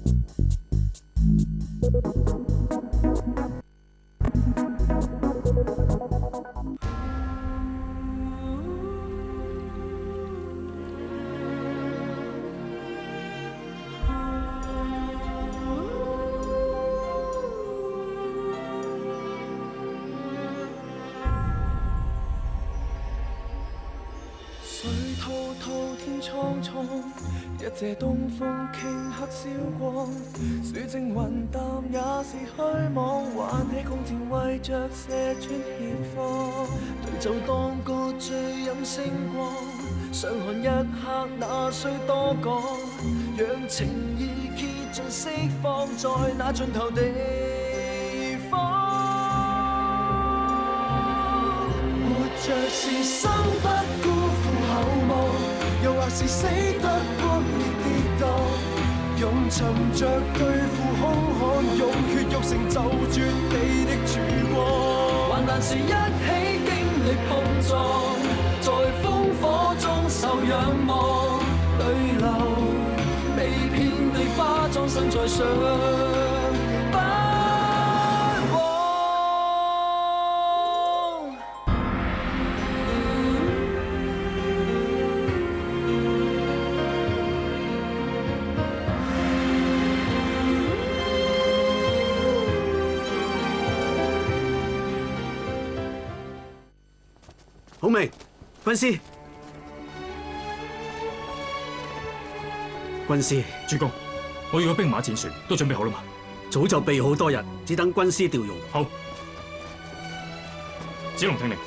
水滔滔，天蒼蒼，一借東風頃刻閃光，樹靜雲淡也是虛妄，挽起弓箭為着射穿險荒，對酒當歌醉飲星光，相看一刻那需多講，讓情意竭盡釋放在那盡頭地方。活着是生不辜負厚望，又或是死得轟烈跌宕，用沉着對付兇悍，用血肉成就絕地的曙光。患難時一起經歷碰撞，在烽火中受仰望，淚流未遍地花裝身在上。 好未，軍師？軍師， 主公，我要嘅兵馬戰船都準備好啦嘛？ 早就備好多日，只等軍師調用。 好，子龍聽令，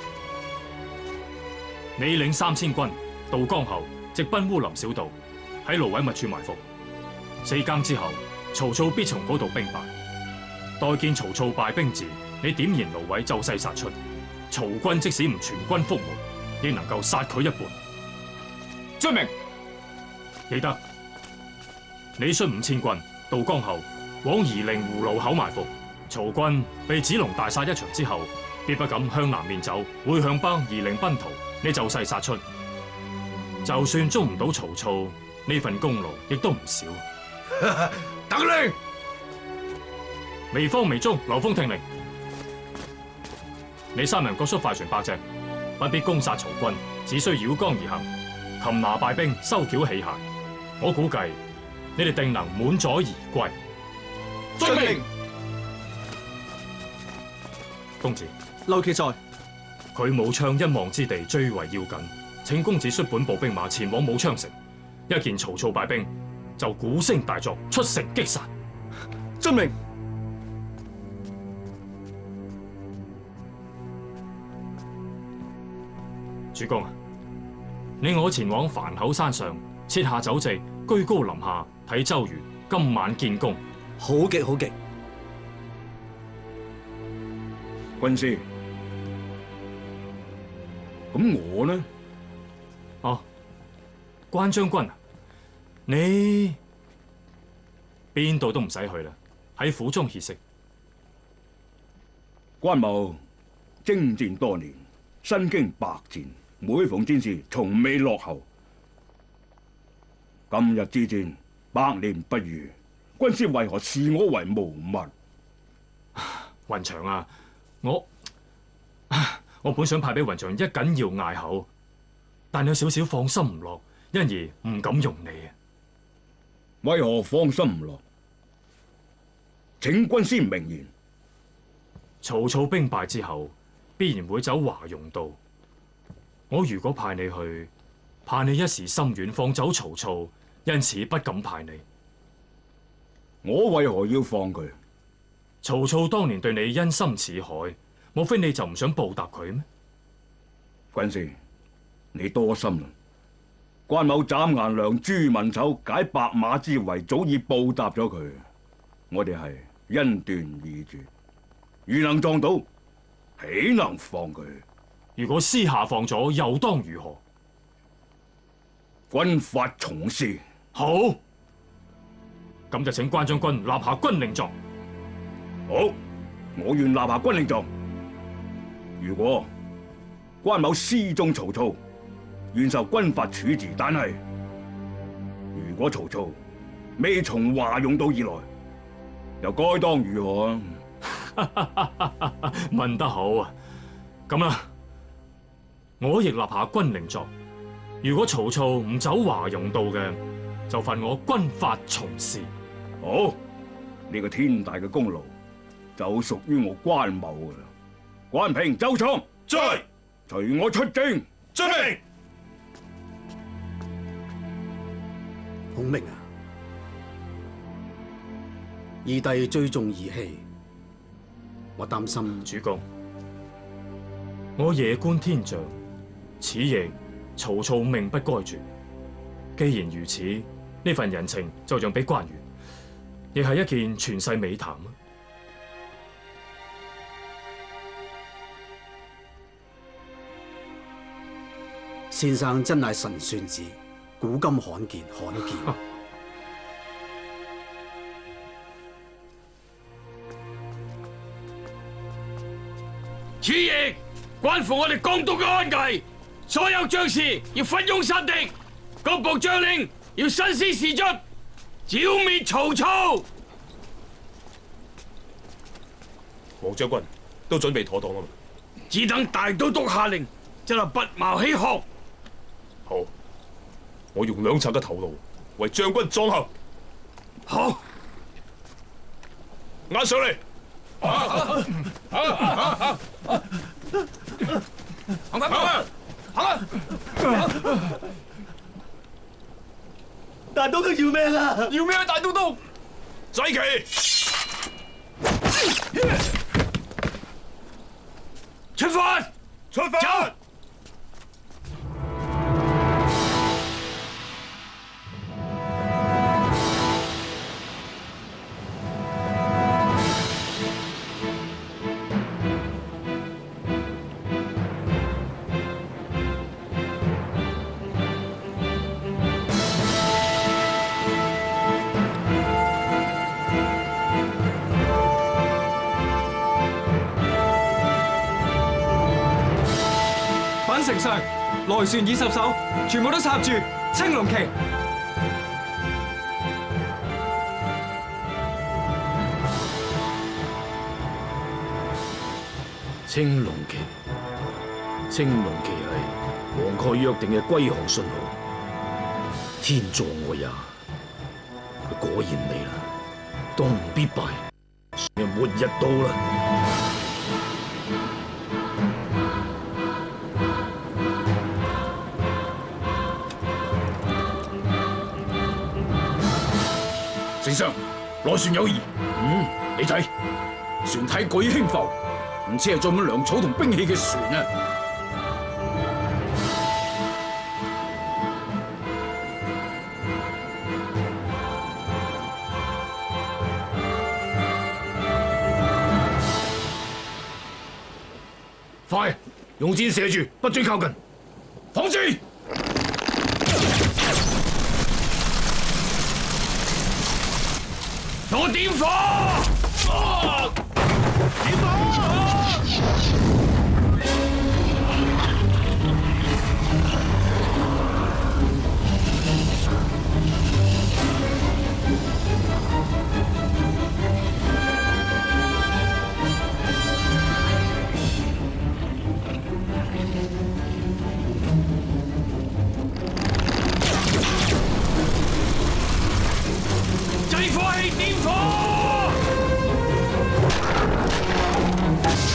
你領3000軍渡江後，直奔烏林小道，喺蘆葦密處埋伏。4更之後，曹操必從嗰度兵敗。待見曹操敗兵時，你點燃蘆葦就勢殺出。曹軍即使唔全軍覆沒，亦能夠殺佢一半。遵命。記得，你率5000軍渡江後，往夷陵葫蘆口埋伏。曹軍被子龍大殺一場之後，必不敢向南面走，會向北夷陵奔逃。你就勢殺出，就算捉唔到曹操，呢份功勞亦都唔少。 等令。 未方未中，劉封聽令。你3人各率快船8隻，不必攻殺曹軍，只需繞江而行，擒拿敗兵，收繳器械。我估計你哋定能滿載而歸。 遵命。 公子， 劉騎在， 佢武昌一望之地最為要緊，請公子率本部兵馬前往武昌城，一見曹操敗兵，就鼓聲大作，出城擊殺。 遵命。 主公啊，你我前往樊口山上設下酒席，居高臨下睇周瑜今晚建功。 好極好極。 軍師，咁我呢？ 哦，關將軍啊，你邊度都唔使去啦，喺府中歇息。 關某征戰多年，身經百戰。每逢戰事，從未落後。今日之戰，百年不遇，軍師為何視我為無物？ 雲長啊，我本想派俾雲長一緊要隘口，但有少少放心唔落，因而唔敢用你啊。 為何放心唔落？請軍師明言。 曹操兵敗之後，必然會走華容道。我如果派你去，怕你一時心軟放走曹操，因此不敢派你。 我為何要放佢？ 曹操當年對你恩深似海，莫非你就唔想報答佢咩？ 軍師，你多心啦。關某斬顏良、誅文醜，解白馬之圍，早已報答咗佢。我哋係恩斷義絕，如能撞到，豈能放佢？ 如果私下放咗，又當如何？ 軍法從事。 好，咁就請關將軍立下軍令狀。 好，我願立下軍令狀。如果關某私縱曹操，願受軍法處置；但係如果曹操未從華容道而來，又該當如何啊？ 問得好啊！咁啦，我亦立下軍令狀，如果曹操唔走華容道嘅，就罰我軍法從事。 好，呢個天大嘅功勞就屬於我關某噶啦。關平、周倉在，隨我出征。遵命。 孔明啊，義弟最重義氣，我擔心主公，我夜觀天象，此役曹操命不該絕。既然如此，呢份人情就讓俾關羽，亦係一件傳世美談啊！ 先生真係神算子，古今罕見，罕見。 此役關乎我哋江東嘅安危，所有將士要奮勇殺敵，各部將領要身先士卒，剿滅曹操。 黃將軍都準備妥當啦嘛？ 只等大都督下令，就係拔矛起殼。 好，我用兩賊嘅頭顱為將軍壯行。 好， 押上嚟。 行啦， 大都督要命啊！ 要咩啊，大都督？ 祭旗， 出發， 出發！ 走！ 丞相，來船20艘，全部都插住青龍旗。 青龍旗，青龍旗係黃蓋約定嘅歸降信號。天助我也！佢果然嚟啦，當唔必敗，嘅末日到啦！丞相，來船有疑。你睇，船體舉輕浮，唔似係載滿糧草同兵器嘅船啊！快，用箭射住，不准靠近。放箭！ 我點火！點火！制火器點火！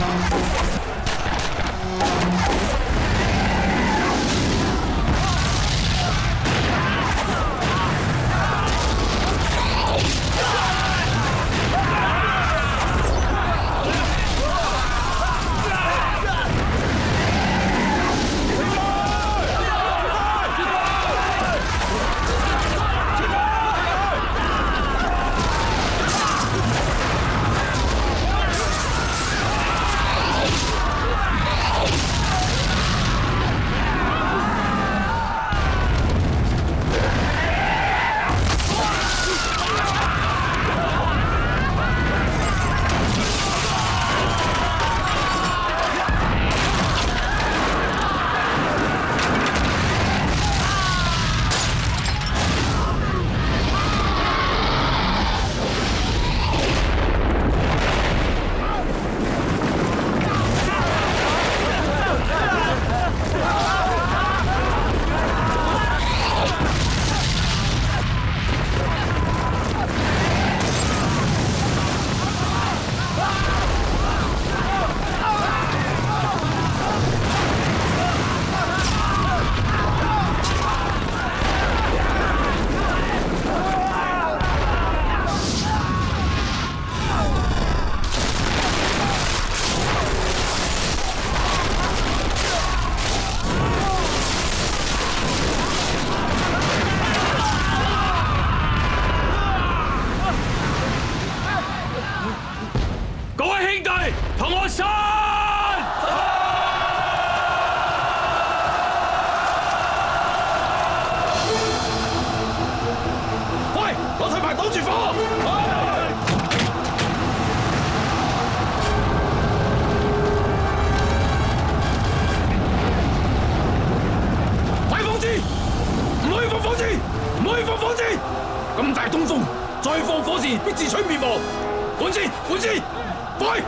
咁大東風，再放火箭，必自取滅亡。本之，快！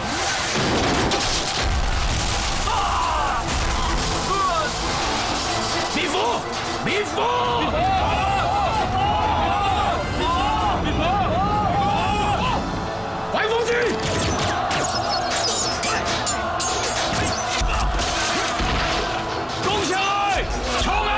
滅火！滅火！快放箭！攻上去！衝啊！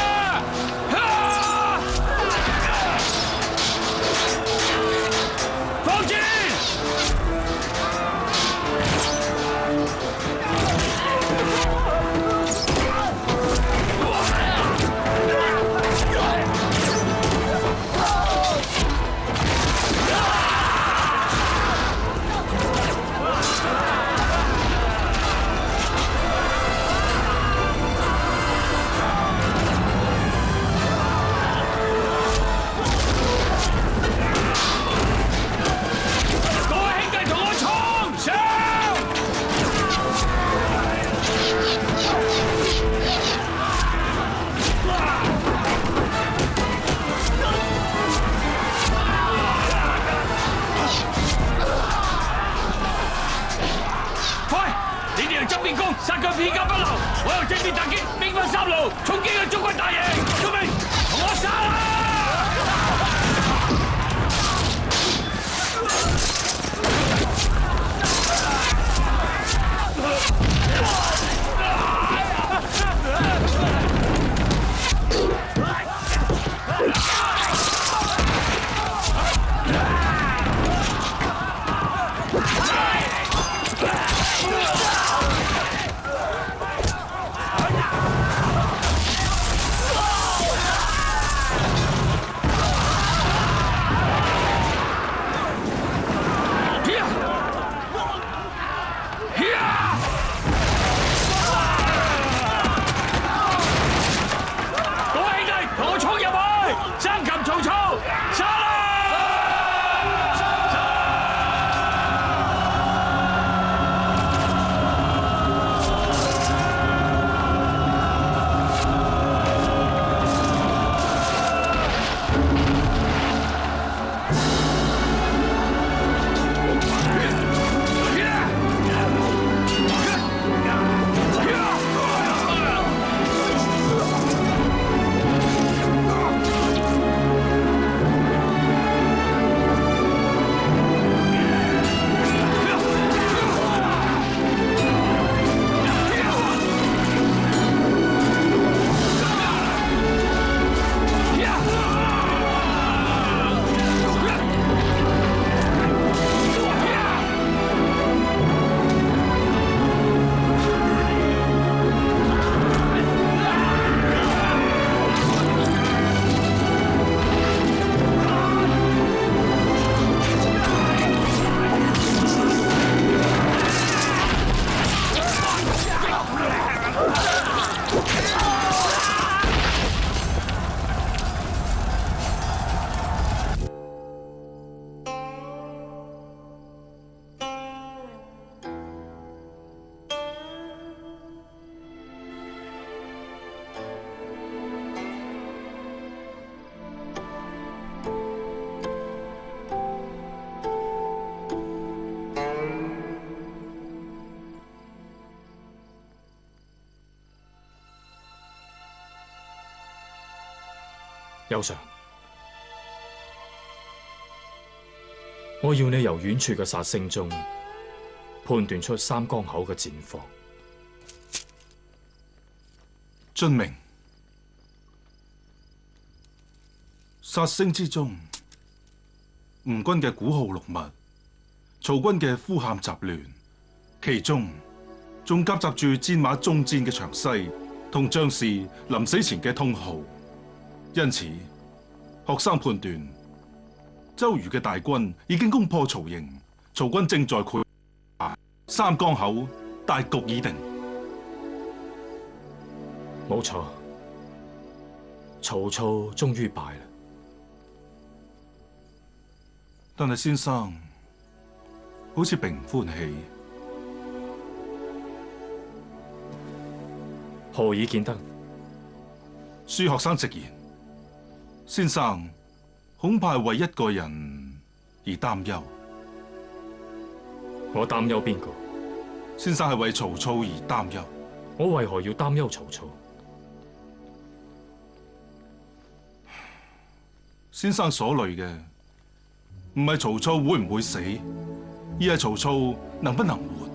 殺佢片甲不留，我由正面突擊，兵分三路，衝擊佢中軍大營。救命！同我殺啦！ 啊！ 丘 Sir， 我要你由遠處嘅殺聲中判斷出三江口嘅戰況。 遵命。殺聲之中，吳軍嘅鼓號六脈，曹軍嘅呼喊雜亂，其中仲夾雜住戰馬中箭嘅詳細，同將士臨死前嘅痛號。因此，學生判斷周瑜嘅大軍已經攻破曹營，曹軍正在潰敗，三江口大局已定。 冇錯，曹操終於敗啦。 但係先生好似並唔歡喜。 何以見得？ 舒學生直言，先生恐怕係為一個人而擔憂。 我擔憂邊個？ 先生係為曹操而擔憂。 我為何要擔憂曹操？ 先生所慮嘅唔係曹操會唔會死，而係曹操能不能活。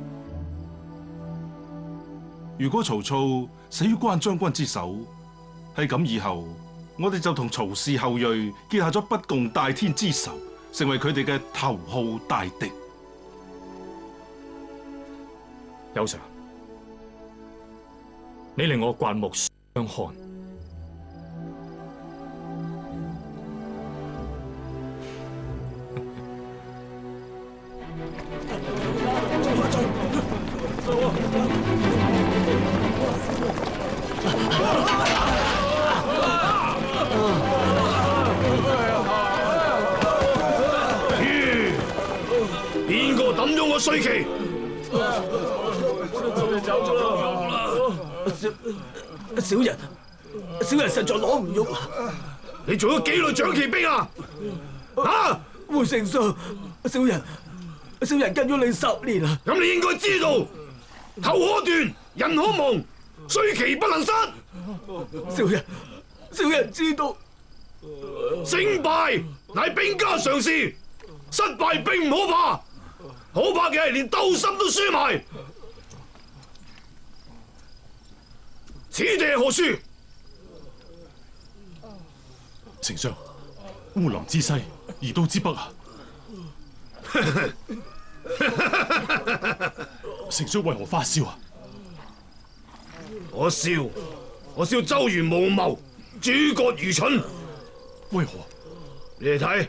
如果曹操死於關將軍之手，係咁以後，我哋就同曹氏後裔結下咗不共戴天之仇，成為佢哋嘅頭號大敵。 丘 Sir， 你令我刮目相看。 邊個抌咗我衰旗？ 小人實在攞唔喐。 你做咗幾耐長騎兵啊？啊！ 回丞相，小人跟咗你10年啦。 咁你應該知道，頭可斷，人可亡，衰旗不能失。 小人知道。 勝敗乃兵家常事，失敗並唔可怕，可怕嘅係連鬥心都輸埋。此地係何處？ 丞相，烏林之西，移都之北啊！丞相為何發笑啊？ 我笑周瑜無謀，諸葛愚蠢。 為何？ 你哋睇，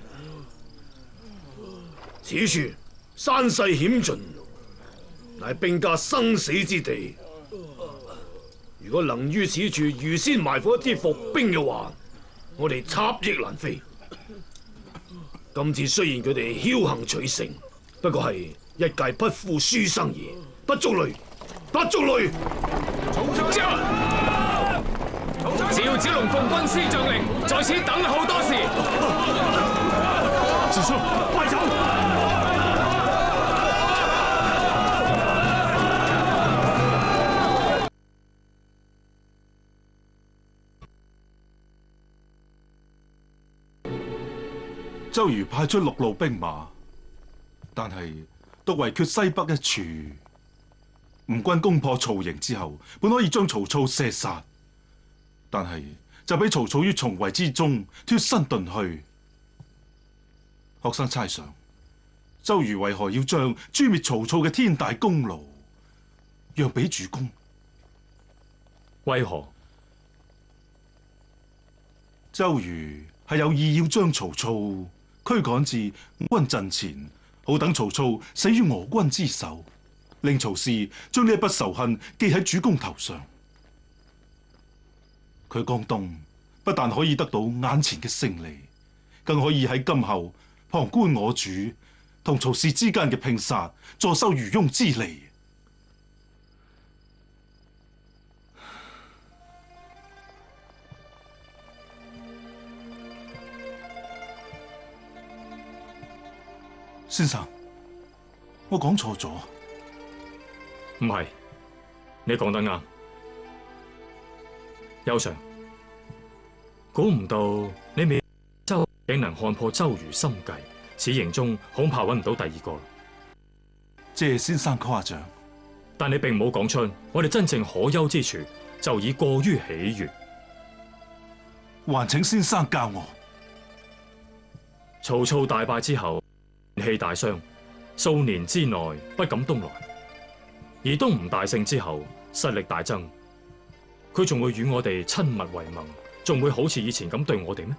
此處山勢險峻，乃兵家生死之地。如果能於此處預先埋伏一支伏兵嘅話，我哋插翼難飛。今次雖然佢哋僥倖取勝，不過係一介匹夫書生兒，不足慮，不足慮。 趙子龍奉軍師將令，在此等候多時。 丞相，快走！ 周瑜派出6路兵馬，但係都圍缺西北一處。吳軍攻破曹營之後，本可以將曹操射殺，但係就俾曹操於重圍之中脫身遁去。學生猜想，周瑜為何要將誅滅曹操嘅天大功勞讓俾主公？ 為何？ 周瑜係有意要將曹操驅趕至吳軍陣前，好等曹操死於俄軍之手，令曹氏將呢一筆仇恨記喺主公頭上。佢江東不但可以得到眼前嘅勝利，更可以喺今後旁觀我主同曹氏之間嘅拼殺，坐收漁翁之利。先生，我講錯咗。 唔係，你講得啱。丘 Sir， 估唔到你未周竟能看破周瑜心計，此營中恐怕揾唔到第二個。 謝先生誇獎， 但你並冇講出我哋真正可憂之處，就已過於喜悅。 還請先生教我。 曹操大敗之後，元氣大傷，數年之內不敢東來；而東吳大勝之後，實力大增，佢仲會與我哋親密為盟，仲會好似以前咁對我哋咩？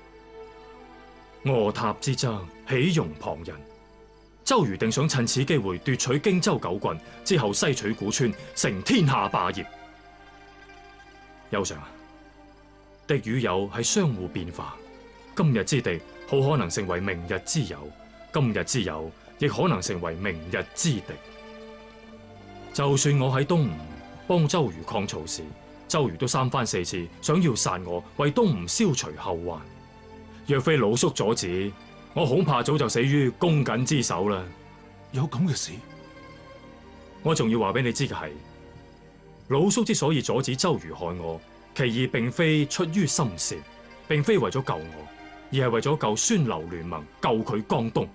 阿塔之爭，豈容旁人？周瑜定想趁此機會奪取荊州9郡，之後西取古川，成天下霸業。丘上啊，敵與友係相互變化，今日之敵好可能成為明日之友，今日之友亦可能成為明日之敵。就算我喺東吳幫周瑜抗曹時，周瑜都3番4次想要殺我，為東吳消除後患。若非老叔阻止，我恐怕早就死於公瑾之手啦。 有咁嘅事？ 我仲要話俾你知嘅係，老叔之所以阻止周瑜害我，其意並非出於心善，並非為咗救我，而係為咗救孫劉聯盟，救佢江東。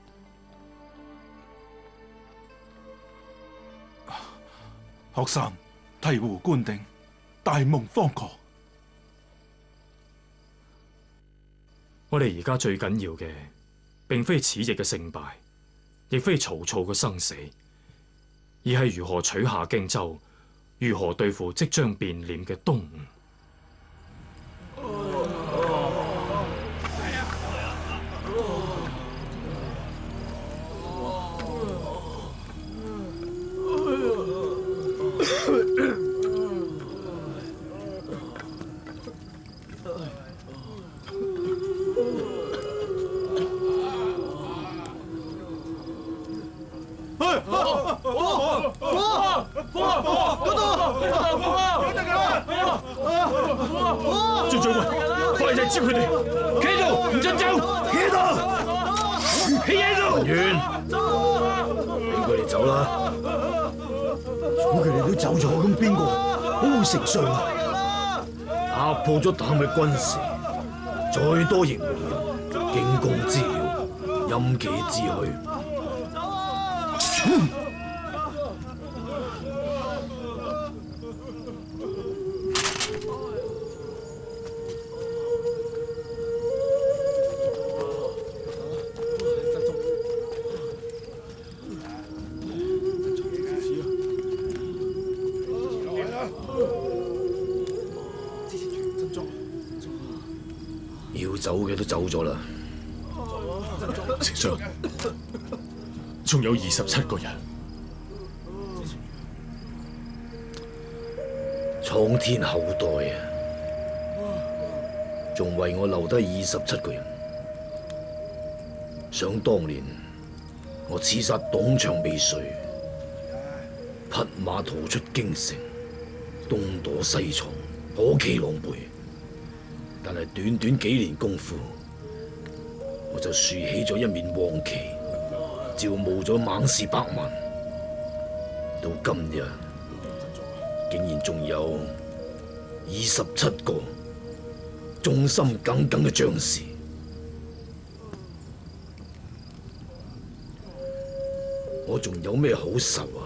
學生醍醐灌頂，大夢方覺。 我哋而家最緊要嘅，並非此役嘅勝敗，亦非曹操嘅生死，而係如何取下荊州，如何對付即將變臉嘅東吳。 張將軍，快啲接佢哋！企度，唔准走！企度，企喺度！文遠，俾佢哋走啦！ 如果佢哋都走咗，咁邊個保護丞相啊？ 壓破咗譚嘅軍事，再多營門，驚弓之鳥，陰氣之去。要走嘅都走咗啦， 丞相，仲有27個人。 蒼天後代啊，仲為我留低27個人。想當年我刺殺董卓未遂，匹馬逃出京城，東躲西藏，可企狼狽。但係短短幾年功夫，我就豎起咗一面黃旗，招募咗猛士百萬。到今日，竟然仲有27個忠心耿耿嘅將士。我仲有咩好仇啊？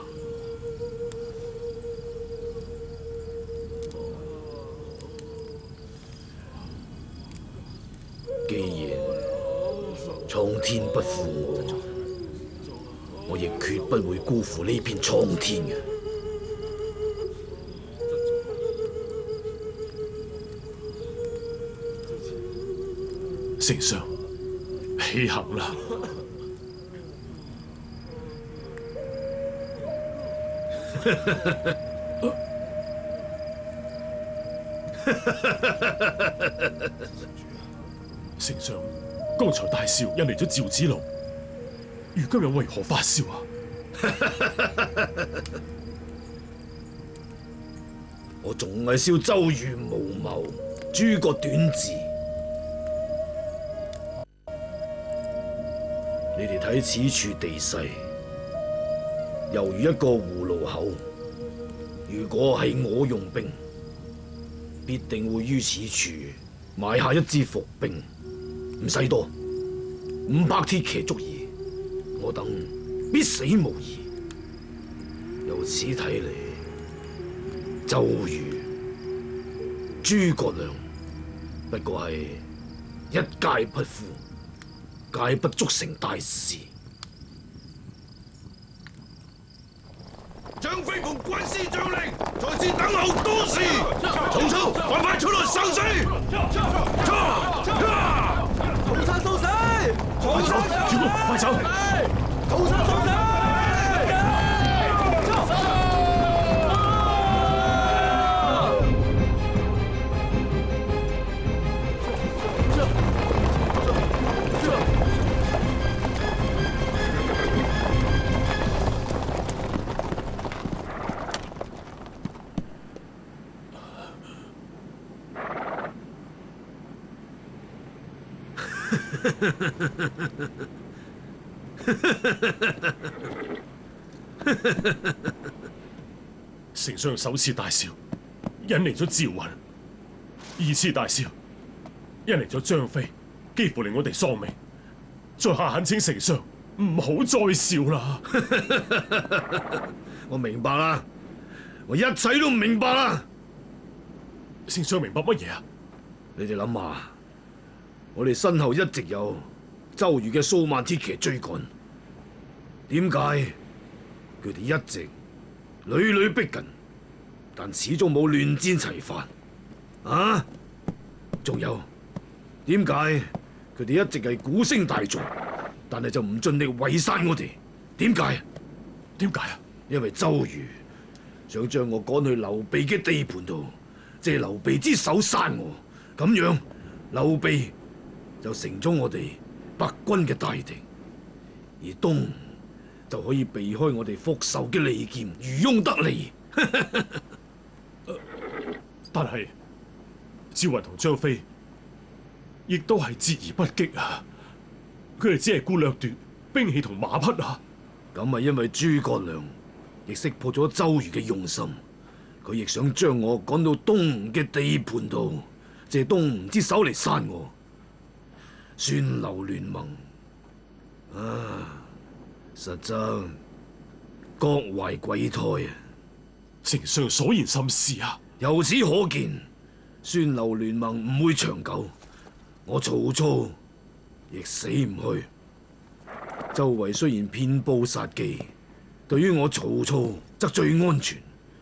既然蒼天不負我，我亦決不會辜負呢片蒼天嘅。 丞相，起行啦！丞相，剛才大少引嚟咗趙子龍，如今又為何發燒啊？ 我仲係笑周瑜無謀，諸葛短智。你哋睇此處地勢，猶如一個葫蘆口。如果係我用兵，必定會於此處埋下一支伏兵，唔使多，500鐵騎足矣。我等必死無疑。由此睇嚟，周瑜、諸葛亮不過係一介匹夫，皆不足成大事。 張飛同軍師將領在此等候多時，曹操快出來受死！ 曹操送死！曹操主公，快走！ 曹操送死！ 丞相首次大笑，引嚟咗趙雲；二次大笑，引嚟咗張飛，幾乎令我哋喪命。在下懇請丞相唔好再笑啦。 我明白啦，我一切都唔明白啦。 丞相明白乜嘢啊？ 你哋諗下，我哋身後一直有周瑜嘅數萬鐵騎追趕，點解佢哋一直屢屢逼近，但始終冇亂戰齊發？啊！仲有，點解佢哋一直係鼓聲大作，但係就唔盡力圍殺我哋？點解？ 點解啊？ 因為周瑜想將我趕去劉備嘅地盤度，借劉備之手殺我，咁樣劉備就成咗我哋北軍嘅大敵，而東就可以避開我哋復仇嘅利劍，漁翁得利。 但係趙雲同張飛亦都係節而不擊啊！佢哋只係顧掠奪兵器同馬匹啊！ 咁係因為諸葛亮亦識破咗周瑜嘅用心，佢亦想將我趕到東吳嘅地盤度，借東吳之手嚟殺我。孫劉聯盟啊，實則各懷鬼胎啊！ 丞相所言甚是啊！ 由此可見，孫劉聯盟唔會長久，我曹操亦死唔去。周圍雖然遍佈殺機，對於我曹操則最安全。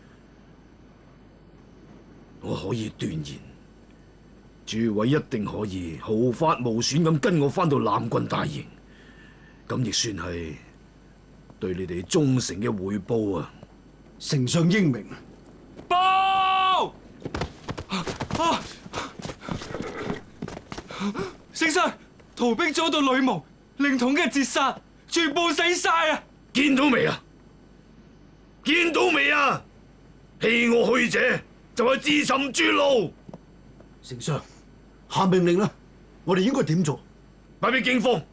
我可以斷言，諸位一定可以毫髮無損咁跟我翻到南郡大營，咁亦算係對你哋忠誠嘅回報啊！ 丞相英明。 報！丞相，逃兵遭到呂蒙、凌統嘅截殺，全部死晒啊！ 見到未啊？見到未啊？棄我去者就係自尋絕路。 丞相，下命令啦！我哋應該點做？ 擺俾驚慌。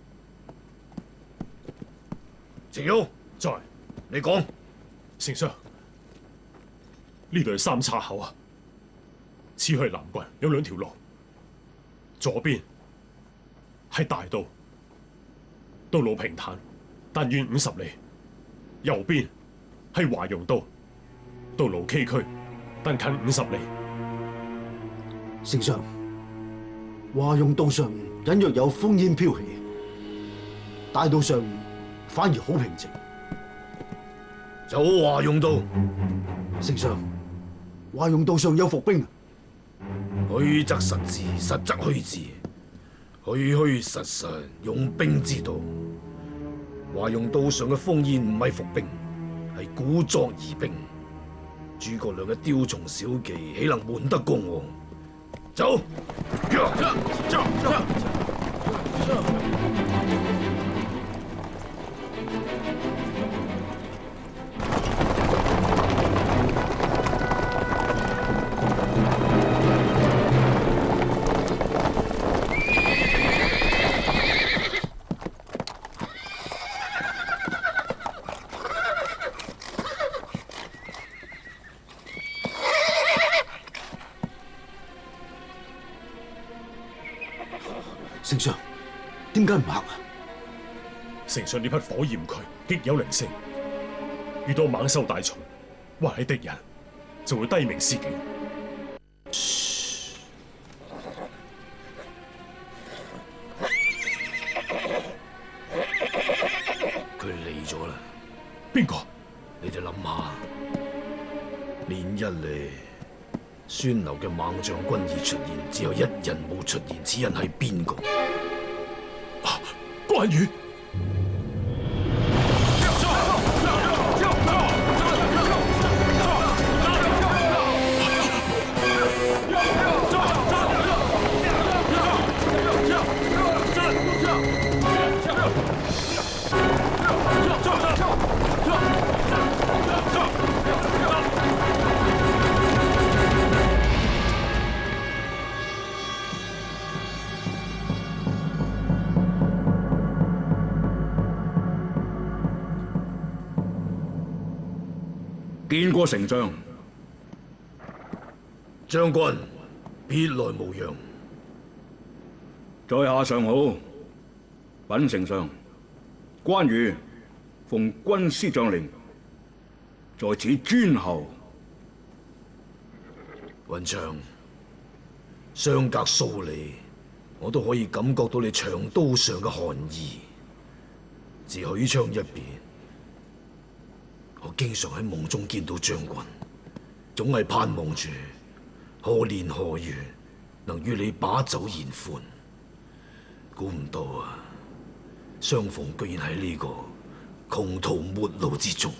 程昱在， 你講。 丞相，呢度係三岔口啊！此去南郡有2條路，左邊係大道，道路平坦，但遠50里；右邊係華容道，道路崎嶇，但近50里。 丞相，華容道上隱約有烽煙飄起，大道上反而好平靜。 走華容道。 丞相，華容道上有伏兵。 虛則實字，實則虛字，虛虛實實用兵之道。華容道上嘅烽煙唔係伏兵，係鼓作疑兵。諸葛亮嘅雕蟲小技，豈能瞞得過我？走！ 丞相，點解唔黑啊？ 丞相呢匹火焰渠極有靈性，遇到猛獸大蟲或係敵人，就會低鳴示警。 佢嚟咗啦！ 邊個？ 你哋諗下，連日嚟孫劉嘅猛將軍已出現，只有一人冇出現，此人係邊個？ 關羽。 見過丞相， 將軍別來無恙。 在下尚好。稟丞相，關羽奉軍師將令，在此尊候。 雲長，相隔數里，我都可以感覺到你長刀上嘅寒意。自許昌一別，我經常喺夢中見到將軍，總係盼望住何年何月能與你把酒言歡。估唔到啊，相逢居然喺呢個窮途末路之中。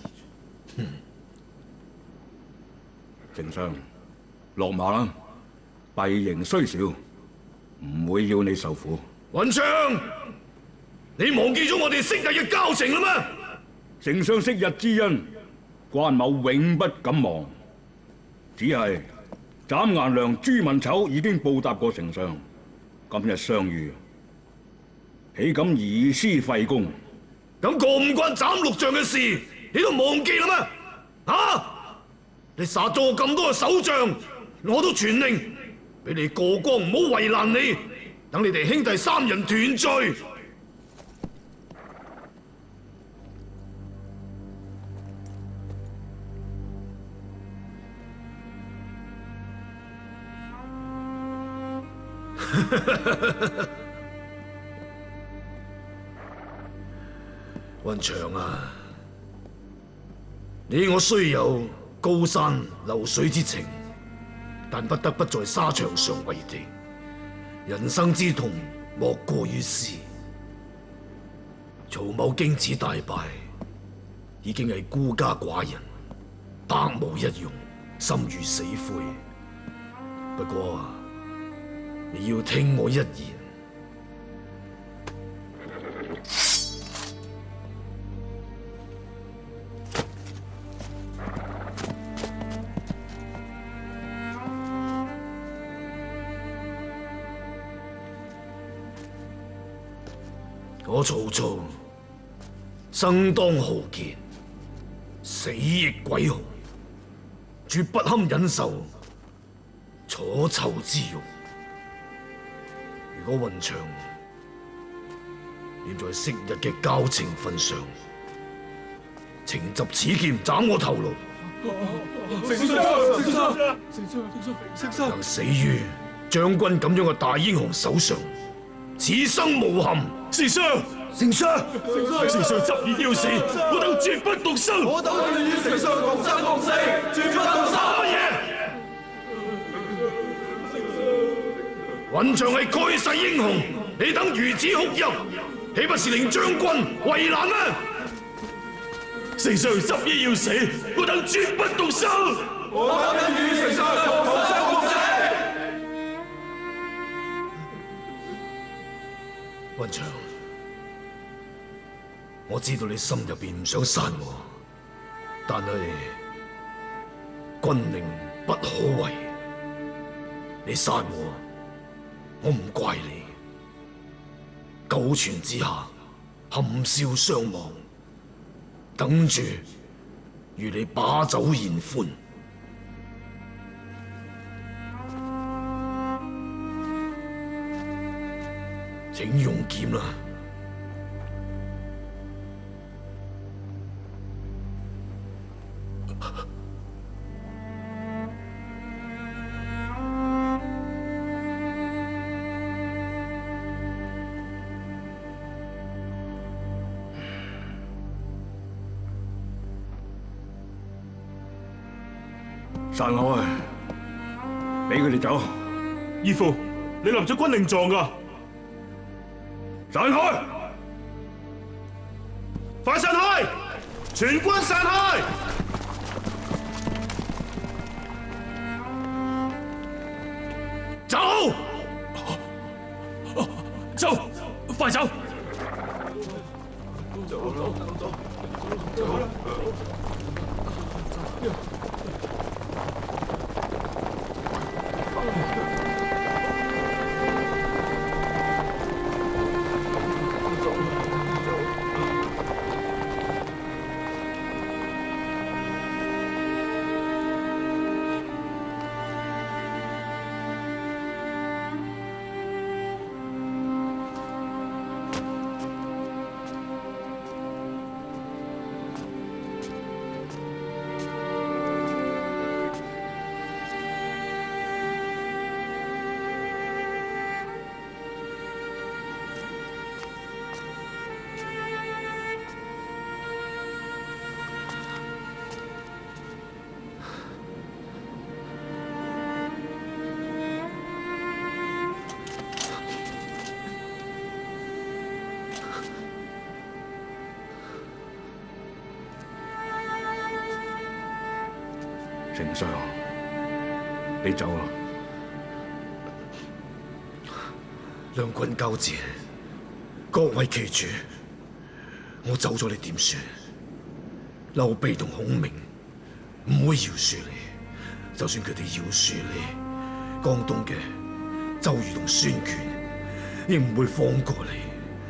丞相，落馬啦！敝營雖小，唔會要你受苦。 雲長，你忘記咗我哋昔日嘅交情啦咩？ 丞相昔日之恩，關某永不敢忘。只係斬顏良、誅文醜已經報答過丞相，今日相遇，豈敢以私廢公？ 咁過五關斬六將嘅事，你都忘記啦咩？啊！你殺咗我咁多嘅手將，我都傳令俾你過江，唔好為難你，等你哋兄弟三人團聚。雲長啊，你我雖有高山流水之情，但不得不在沙場上為敵。人生之痛莫過於斯。曹某經此大敗，已經係孤家寡人，百無一用，心如死灰。不過你要聽我一言。我曹操生當豪傑，死亦鬼雄，絕不堪忍受楚囚之辱。如果雲長念在昔日嘅交情份上，請執此劍斬我頭顱， 丞相， 能死於將軍咁樣嘅大英雄手上，此生無憾。 丞相， 丞相， 丞相執意要死，我等絕不動生。 我等願與丞相同生共死，絕不動生。 乜嘢？雲長係蓋世英雄，你等如此哭泣，豈不是令將軍為難咩？ 丞相執意要死，我等絕不動生。 我等願與丞相同生共死。 雲長，我知道你心入邊唔想殺我，但係軍令不可違。你殺我，我唔怪你。九泉之下，含笑相望，等住與你把酒言歡。 请用剑啦！ 散開，俾佢哋走。 義父，你立咗軍令狀㗎！ 散開！ 快散開！全軍散開！ 走！走！快走！ 丞相，你走啦！ 兩軍交戰，各為其主。我走咗你點算？劉備同孔明唔會饒恕你，就算佢哋饒恕你，江東嘅周瑜同孫權亦唔會放過你。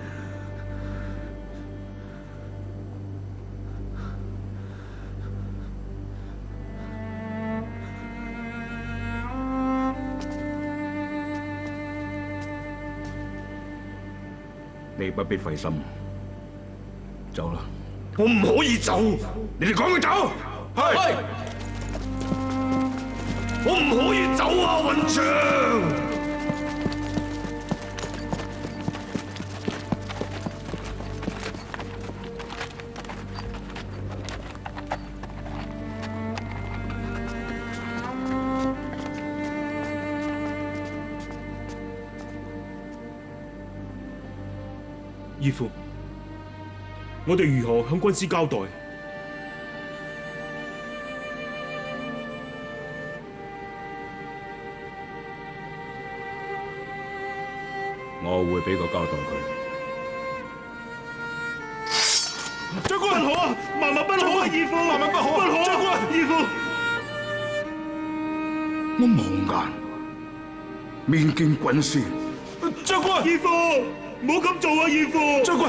你不必費心，走啦！ 我唔可以走， 你哋講佢走， 係，我唔可以走啊，雲長！ 義父，我哋如何向軍師交代？ 我會俾個交代佢。 將軍不好啊！萬萬不好啊！義父，萬萬不好啊！將軍，義父， 我無顏面見軍師。 將軍，義父，唔好咁做啊！義父，將軍。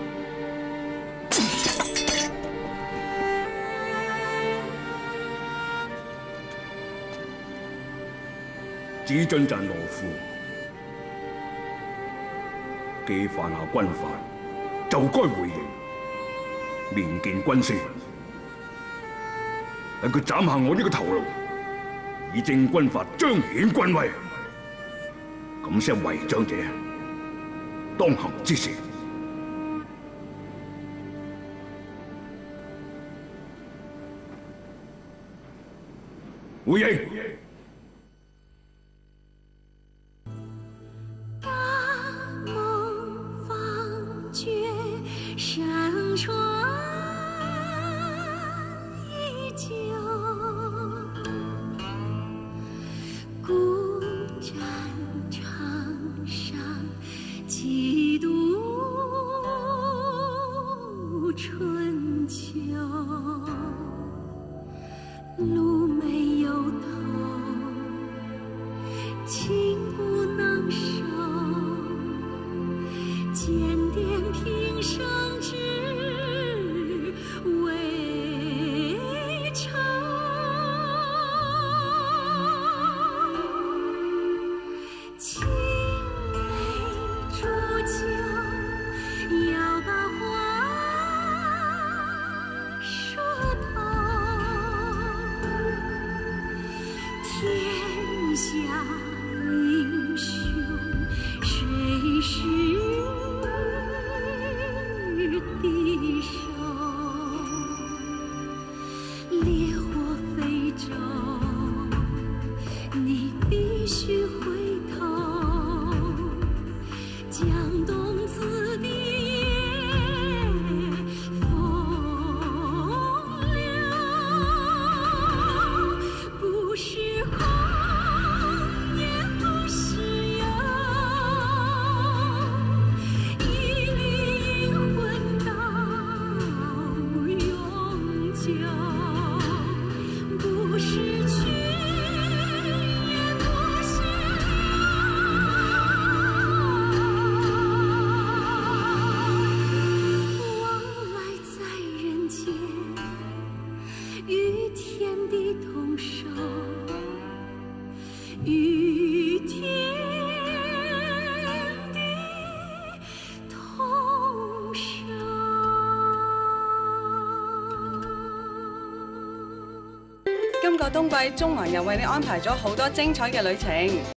只准贊羅夫，既犯下軍法，就該回刑，面見軍師，等佢斬下我呢個頭顱，以正軍法，彰顯軍威，咁先係為將者當行之事。回刑。 与天地同守，与天地同守。 今個冬季，中環又為你安排咗好多精彩嘅旅程。